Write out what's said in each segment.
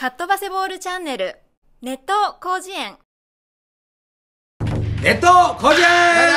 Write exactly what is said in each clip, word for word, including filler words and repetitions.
かっ飛ばせボールチャンネル熱湯広辞苑。 熱湯広辞苑。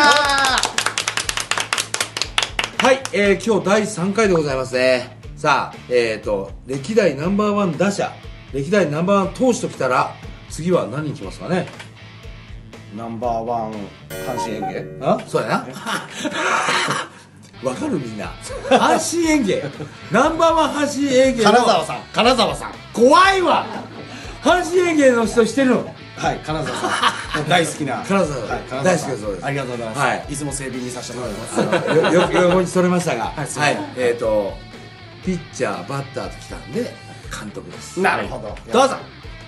はい、えー、今日だいさんかいでございますね。さあ、えーと歴代ナンバーワン打者、歴代ナンバーワン投手ときたら次は何に来ますかね。 ナンバーワン阪神園芸。 あ、そうやな。わかるみんな。阪神園芸。ナンバーワン阪神園芸の金沢さん、金沢さん。 怖いわ。阪神園芸の人してるの。 はい、金沢さん。大好きな。 金沢さん、 はい、金沢さん大好きだそうです。 ありがとうございます。 はい、 いつも整備にさせてもらいます。 よよく横にそれましたが、 はい、 はい、えっとピッチャー、バッターときたんで監督です。 なるほど。 どうぞ。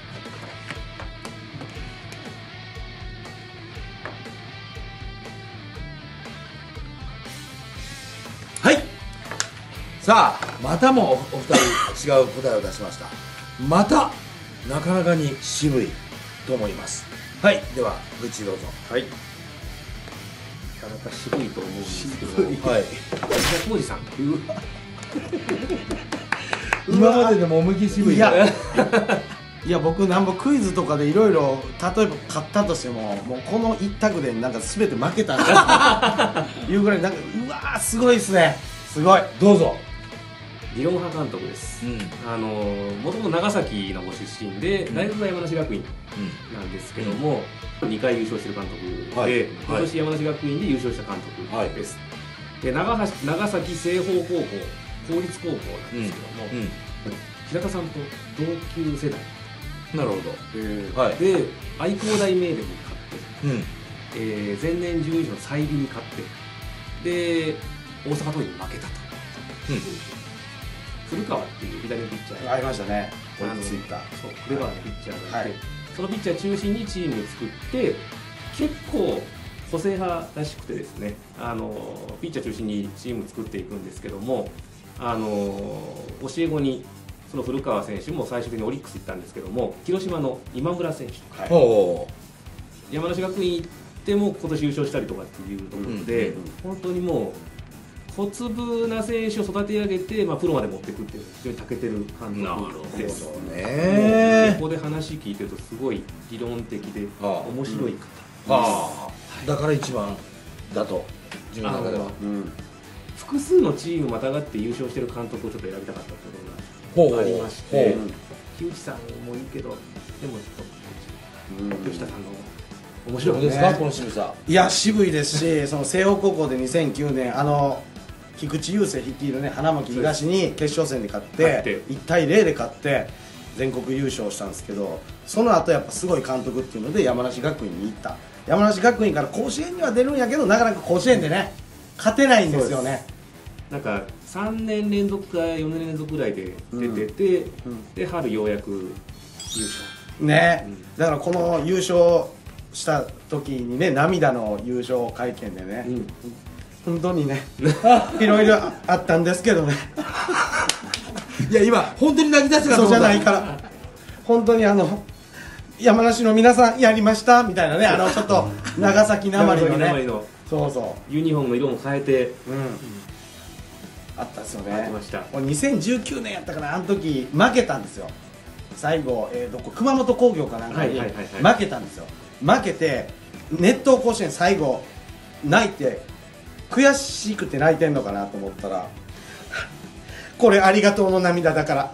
はい。さあ、またもお二人違う答えを出しました。またなかなかに渋いと思います。はい、ではグッチどうぞ。 はい。なかなか渋いと思うんですけど、 はい。 浩二さん。 今まででも思いっきり渋い。 いやいや、僕なんぼクイズとかでいろいろ例えば勝ったとしても、もうこの一択でなんか全て負けたんだいうぐらい、なんかうわーすごいですね。すごい。 どうぞ。 理論派監督です。 うん、 あのもともと長崎のご出身で、うん、大学が山梨学院なんですけども、うん、にかい優勝してる監督で、はい、今年山梨学院で優勝した監督です。はい、で 長, 長崎清峰高校、公立高校なんですけども、うんうん、平田さんと同級世代。 なるほど。 えーはい、で愛工大名電に勝って、うんえー、前年準優勝の済美に勝ってで大阪桐蔭に負けたと、うん、古川っていう左のピッチャーがありましたね。俺のツイッターそうクレバーなピッチャーがいて、はい、そのピッチャー中心にチームを作って結構個性派らしくてですね、あのピッチャー中心にチームを作っていくんですけども、あの教え子にその古川選手も最終的にオリックス行ったんですけども、広島の今村選手とか、はい、山梨学院行っても今年優勝したりとかっていうところで、うんうんうん、本当にもう小粒な選手を育て上げて、まあ、プロまで持っていくっていうのが非常に長けてる監督です。なるほどね。ここで話聞いてるとすごい理論的で面白い方です。 ああ、だから一番だと自分の中では、うん、 複数のチームまたがって優勝してる監督をちょっと選びたかったところがありまして、木内さんもいいけど、でもちょっと吉田さんの面白いですか、この渋さ。 いや、渋いですし、その西北高校でにせんきゅうねん、あの菊池雄星率いるね花巻東に決勝戦で勝っていちたいゼロで勝って全国優勝したんですけど、その後やっぱすごい監督っていうので山梨学院に行った。山梨学院から甲子園には出るんやけど、なかなか甲子園でね勝てないんですよね。 なんかさんねん連続かよねん連続ぐらいで出てて、うんうん、で春ようやく優勝ね、うん、だからこの優勝した時にね、涙の優勝会見でね、うん、本当にねいろいろあったんですけどねいや今本当に泣き出したかそうじゃないから、本当にあの山梨の皆さんやりましたみたいなね、あのちょっと長崎なまりのねそうそうユニフォームの色も変えて、うんあったんですよね。にせんじゅうきゅうねんやったかな、あの時負けたんですよ。最後、えー、どこ熊本工業かなんかに負けたんですよ。負けて熱湯甲子園最後泣いて悔しくて泣いてんのかなと思ったらこれありがとうの涙だから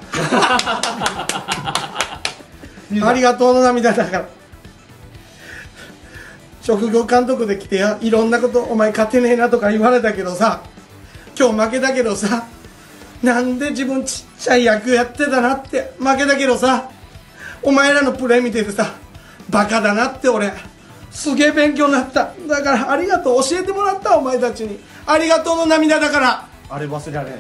ありがとうの涙だから職業監督で来てやいろんなことお前勝てねえなとか言われたけどさ、今日負けたけどさ、なんで自分ちっちゃい野球やってたなって、負けたけどさ、お前らのプレー見ててさ、バカだなって俺すげえ勉強になった。だからありがとう、教えてもらった、お前たちにありがとうの涙だから。あれ忘れられない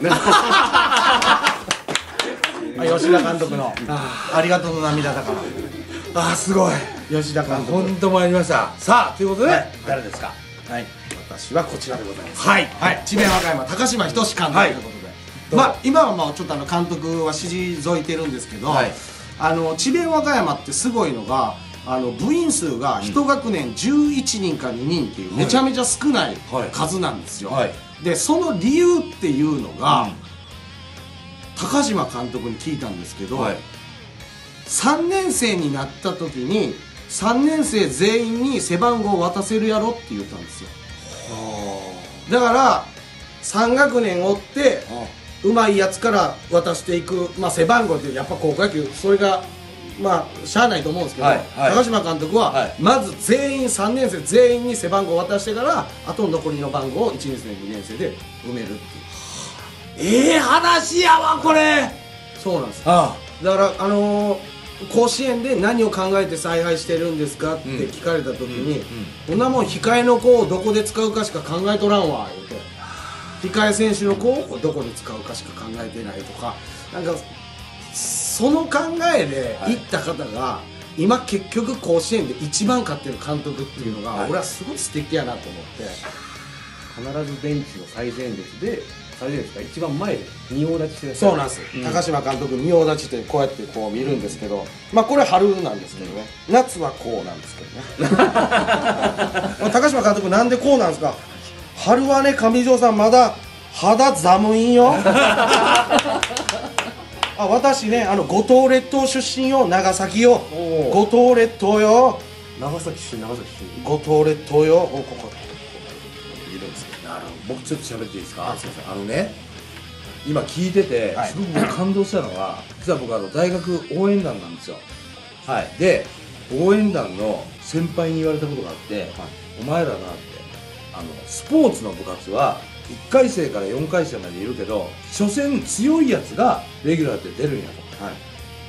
吉田監督のありがとうの涙だから。 ああ、すごい。 吉田監督本当参りました。さあ、ということで、 はい、 誰ですか。 はい、私はこちらでございます。 はい、 はい、智弁和歌山高島仁監督ということで、まあ今はまあちょっとあの監督は退いてるんですけど、はい、あの智弁和歌山ってすごいのが、あの部員数が一学年じゅういちにんかににんっていうめちゃめちゃ少ない数なんですよ。はいはい、でその理由っていうのが、うん、高島監督に聞いたんですけど、はい、 さんねん生になった時にさんねん生全員に背番号を渡せるやろって言ったんですよ。だからさん学年追ってうまいやつから渡していく、まあ、背番号ってやっぱ高校野球それがまあしゃあないと思うんですけど、 はいはい、 高島監督は、 はい、 まず全員さんねん生全員に背番号を渡してからあと残りの番号をいちねん生にねん生で埋めるっていう。 ええ話やわこれ。 そうなんです。 あだからあのー、甲子園で何を考えて采配してるんですかって聞かれた時に、こんなもん控えの子をどこで使うかしか考えとらんわ言うて、控え選手の子をどこで使うかしか考えてないとか、なんかその考えで行った方が、はい、今結局甲子園で一番勝ってる監督っていうのが、はい、俺はすごい素敵やなと思って。 必ずベンチの最前列で最前列が一番前で仁王立ちしてる。 そうなんです、うん、高島監督仁王立ちってこうやってこう見るんですけど、まあこれ春なんですけどね、夏はこうなんですけどね高島監督なんでこうなんですか。春はね、上条さんまだ肌寒いんよあ、私ね、あの五島列島出身よ、長崎よ、五島列島よ、 長崎出身、長崎出身、 五島列島よ、ここいるんですけど、僕ちょっと喋っていいですか。はい、すいません。あのね、今聞いててすごく僕感動したのは、実は僕あの大学応援団なんですよ。はい。で応援団の先輩に言われたことがあって、はい、お前らなって、あのスポーツの部活はいっかい生からよんかい生までいるけど、所詮強いやつがレギュラーって出るんやと、はい、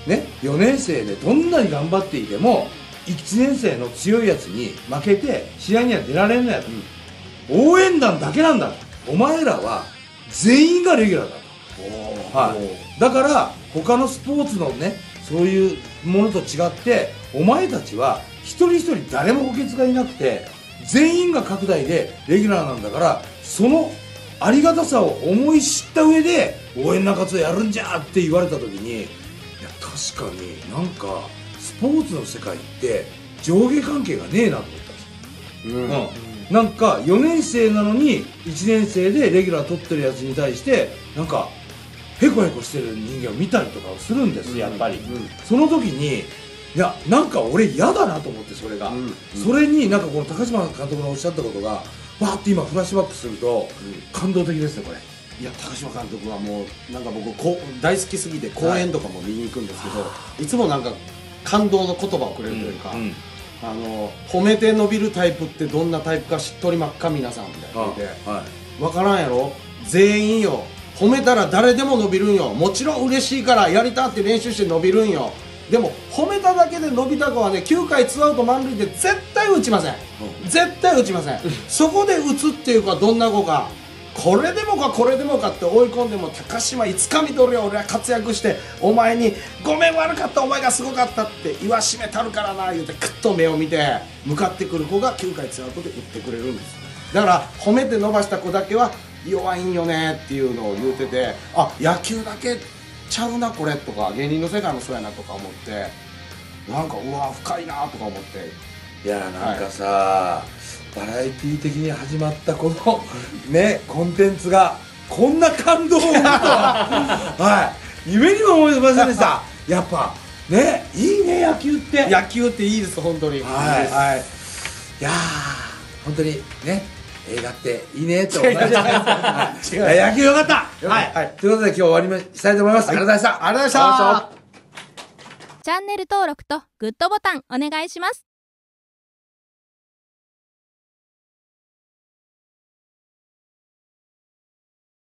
ね、よねん生でどんなに頑張っていてもいちねん生の強いやつに負けて試合には出られんのやと、うん、応援団だけなんだと、お前らは全員がレギュラーだと、はい、だから他のスポーツのね、そういうものと違ってお前たちは一人一人誰も補欠がいなくて全員が各代でレギュラーなんだから、そのありがたさを思い知った上で応援中津をやるんじゃって言われた時に、いや確かになんかスポーツの世界って上下関係がねえなと思ったんですよ、うんうん、なんかよねん生なのにいちねん生でレギュラー取ってるやつに対してなんかヘコヘコしてる人間を見たりとかをするんです、うん、やっぱり、うん、その時にいやなんか俺嫌だなと思って、それが、うんうん、それになんかこの高島監督のおっしゃったことがわーって今フラッシュバックすると、うん、感動的ですねこれ。 いや高島監督はもうなんか僕こ大好きすぎて公演とかも見に行くんですけど、はい、いつもなんか感動の言葉をくれるというか、うんうん、あの褒めて伸びるタイプってどんなタイプか知っとりまっか皆さんみたいな言って、はい、分からんやろ、全員よ、褒めたら誰でも伸びるんよ、もちろん嬉しいからやりたって練習して伸びるんよ、でも褒めただけで伸びた子はね、きゅうかいツーアウト満塁で絶対打ちません、うん、絶対打ちませんそこで打つっていう子はどんな子か、これでもかこれでもかって追い込んでも、高島いつかみ取るよ、俺は活躍してお前にごめん悪かった、お前がすごかったって言わしめたるからな言うてクッと目を見て向かってくる子がきゅうかいツーアウトで打ってくれるんです。だから褒めて伸ばした子だけは弱いんよねっていうのを言うてて、あ、野球だけちゃうなこれとか、芸人の世界もそうやなとか思って、なんかうわ深いなとか思って。 いやなんかさ、はい、バラエティー的に始まったこのねコンテンツがこんな感動を生むとははい夢にも思いませんでしたやっぱね、いいね野球って、 野球っていいです本当に。 はい、はい、いやー本当にね映画っていいねと思いましたはい、野球よかった、はい、はい、ということで今日終わりにしたいと思います、はい、ありがとうございました。 ありがとうございました。 チャンネル登録とグッドボタンお願いします。